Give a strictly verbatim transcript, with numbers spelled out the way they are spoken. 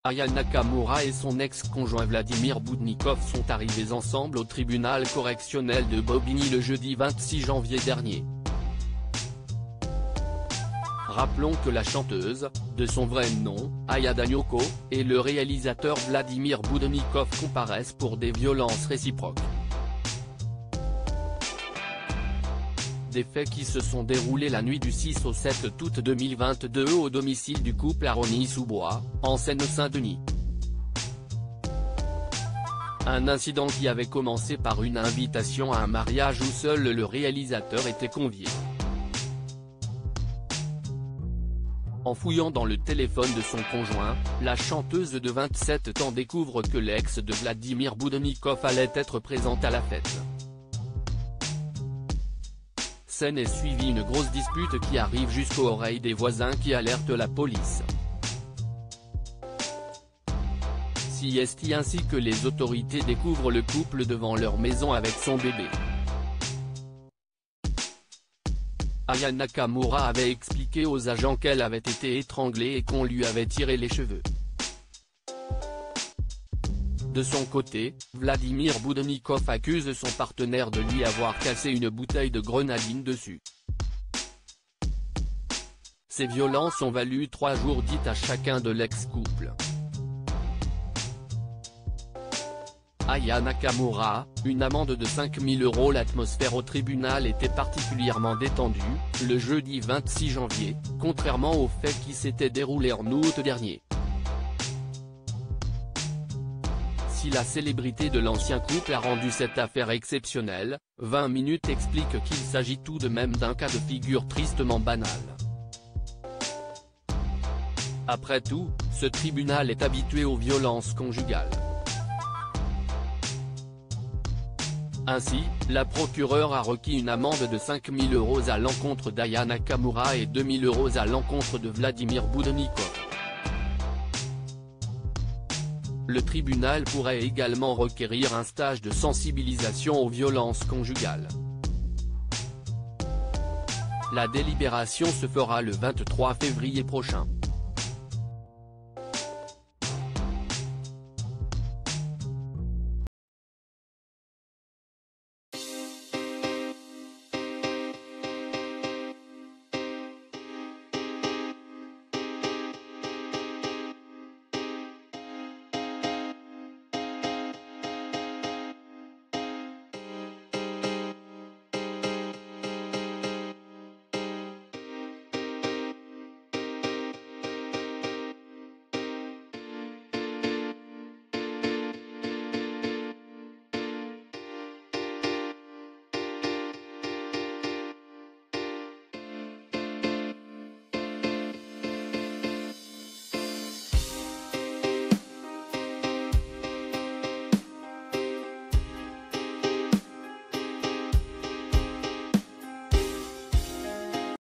Aya Nakamura et son ex-conjoint Vladimir Boudnikov sont arrivés ensemble au tribunal correctionnel de Bobigny le jeudi vingt-six janvier dernier. Rappelons que la chanteuse, de son vrai nom, Aya Danyoko, et le réalisateur Vladimir Boudnikov comparaissent pour des violences réciproques. Des faits qui se sont déroulés la nuit du six au sept août deux mille vingt-deux au domicile du couple à Rosny-sous-Bois, en Seine-Saint-Denis. Un incident qui avait commencé par une invitation à un mariage où seul le réalisateur était convié. En fouillant dans le téléphone de son conjoint, la chanteuse de vingt-sept ans découvre que l'ex de Vladimir Boudnikov allait être présente à la fête. Scène est suivie une grosse dispute qui arrive jusqu'aux oreilles des voisins qui alertent la police. C S T ainsi que les autorités découvrent le couple devant leur maison avec son bébé. Aya Nakamura avait expliqué aux agents qu'elle avait été étranglée et qu'on lui avait tiré les cheveux. De son côté, Vladimir Boudnikov accuse son partenaire de lui avoir cassé une bouteille de grenadine dessus. Ces violences ont valu trois jours dits à chacun de l'ex-couple. Aya Nakamura, une amende de cinq mille euros. L'atmosphère au tribunal était particulièrement détendue, le jeudi vingt-six janvier, contrairement aux faits qui s'étaient déroulés en août dernier. Si la célébrité de l'ancien couple a rendu cette affaire exceptionnelle, vingt minutes explique qu'il s'agit tout de même d'un cas de figure tristement banal. Après tout, ce tribunal est habitué aux violences conjugales. Ainsi, la procureure a requis une amende de cinq mille euros à l'encontre d'Aya Nakamura et deux mille euros à l'encontre de Vladimir Boudnikov. Le tribunal pourrait également requérir un stage de sensibilisation aux violences conjugales. La délibération se fera le vingt-trois février prochain.